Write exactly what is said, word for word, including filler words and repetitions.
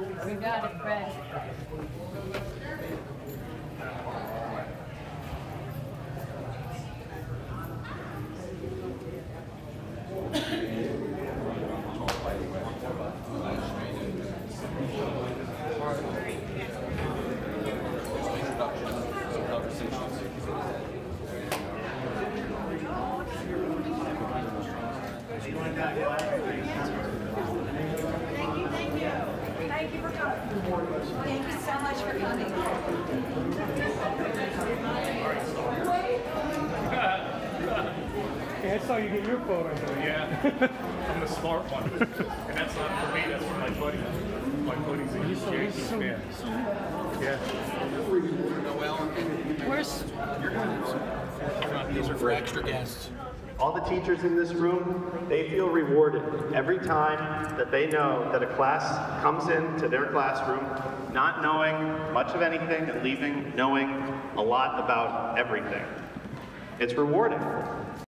We got it, Fred. Thank you for coming. Thank you so much for coming. Yeah, I saw you get your photo. Yeah, I'm the smart one. And that's not for me, that's for my buddy. My buddy's a huge Yankees fan. Yeah. Where's... These are for extra guests. All the teachers in this room, they feel rewarded every time that they know that a class comes into their classroom not knowing much of anything and leaving knowing a lot about everything. It's rewarding.